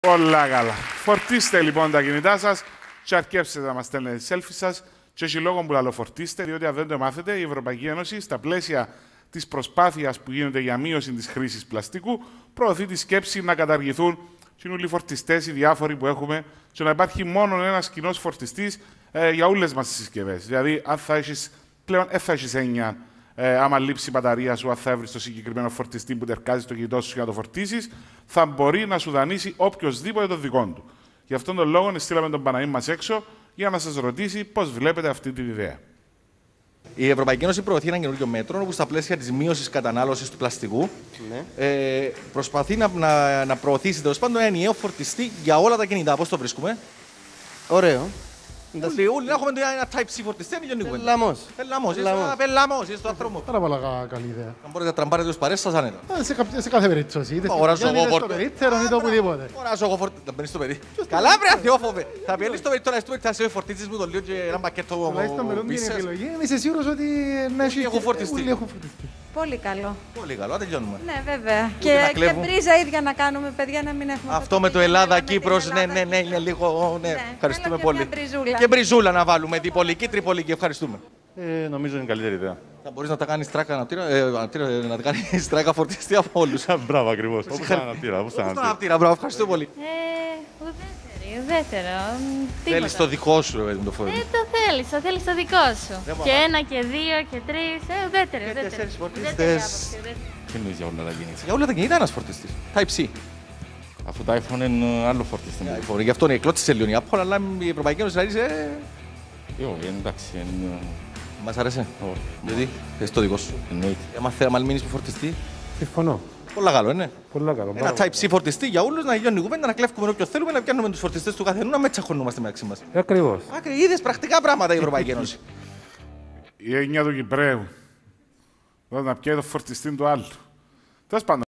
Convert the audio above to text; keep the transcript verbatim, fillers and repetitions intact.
Πολλά καλά. Φορτίστε λοιπόν τα κινητά σας και αρκέψτε να μας στέλνετε τις selfies σας. Και έχει λόγο που λαλοφορτίστε, διότι αν δεν το μάθετε, η Ευρωπαϊκή Ένωση στα πλαίσια της προσπάθειας που γίνεται για μείωση της χρήσης πλαστικού προωθεί τη σκέψη να καταργηθούν οι φορτιστές, οι διάφοροι που έχουμε, και να υπάρχει μόνο ένας κοινός φορτιστής ε, για όλες μας τις συσκευές. Δηλαδή, αν θα έχεις, πλέον δεν θα έχεις έννοια, ε, άμα λείψει η μπαταρία σου, αν θα έβρεις το συγκεκριμένο φορτιστή που τερκάζει στο κινητό σου για να το φορτίσεις, θα μπορεί να σου δανείσει οποιοδήποτε το δικό του. Γι' αυτόν τον λόγο στείλαμε τον Παναγί μας έξω για να σας ρωτήσει πώς βλέπετε αυτή την ιδέα. Η Ευρωπαϊκή Ένωση προωθεί ένα καινούργιο μέτρο όπου στα πλαίσια της μείωσης κατανάλωσης του πλαστικού ναι. ε, προσπαθεί να, να, να προωθήσει τέλος πάντων ένα ενιαίο φορτιστή για όλα τα κινητά. Πώς το βρίσκουμε? Ωραίο. Όλοι, όλοι έχουμε ένα Type-C φορτιστή, είναι γενικό. Πελαμός. Πελαμός, είσαι στο άθρο μου. Πάρα πολλά καλή ιδέα. Αν μπορείτε να τραμπάρετε τους παρέες σας άνετα. Σε κάθε περίπτωση. Είτε στο περίπτερο είτε οπουδήποτε. Αγοράζω εγώ φορτιστή. Να μπαίνεις στο παιδί. Καλά βρε αθεόφοβε. Θα πιένεις στο παιδί τώρα, θα σε φορτίσεις μου το λίγο και ένα πακέτο πίσσες. Είμαι σίγουρος ότι έχω φορτιστεί. Πολύ καλό. Πολύ καλό, τελειώνουμε. Ναι, βέβαια. Και, και μπρίζα ίδια να κάνουμε, παιδιά, να μην έχουμε. Αυτό με το Ελλάδα-Κύπρος, ναι, ναι, ναι, είναι λίγο. Ναι, ναι. Ευχαριστούμε και πολύ. Μπριζούλα. Και μπριζούλα να βάλουμε, διπολική, τριπολική. Ευχαριστούμε. Ε, νομίζω είναι καλύτερη ιδέα. Θα μπορείς να τα κάνεις τράκα αναπτήρα, ε, αναπτήρα, να τα κάνεις τράκα φορτιστή από όλους. Μπράβο, ακριβώς. Όπως τα αναπτήρα. Όπως τα αναπτήρα, μπράβο, ευχαριστούμε πολύ. Ε, ουδέτερη, ουδέτερο. Θέλεις το δικό σου, ρε, το φόρμα. Ε, το θέλεις, το θέλεις το δικό σου. Και ένα και δύο και τρεις, ε, ουδέτερη, ουδέτερη. Και τέσσερις φορτιστές. Τι εννοείς για όλα τα κινητά? Για όλα τα κινητά ένας φορτιστής. Type-C. Αφού το iPhone είναι άλλο φορτιστή. Γι' αυτό είναι εκλώτησε λίγο η Apple, αλλά η Ευρωπαϊκή Ένωση λέει σε... Όχι, εντάξει. Μας άρεσε. Γιατί, θες το δικό σου. Εννοείται. Άμα θέλει να μείνεις που φορτιστεί. Συμφωνώ. Πολλά καλό, είναι. Πολλά καλό. Ένα Type-C φορτιστή για όλους, να γιώνει κουβέντα, να κλέφουμε όποιον θέλουμε, να πιάνουμε τους φορτιστές του καθενού, να με τσαχωνούμαστε μεταξύ μας. Ακριβώς. Είδες πρακτικά πράγματα η Ευρωπαϊκή Ένωση. Η έννοια του Κυπραίου. Να πιάει το φορτιστή του άλλου. Τέλος πάντων.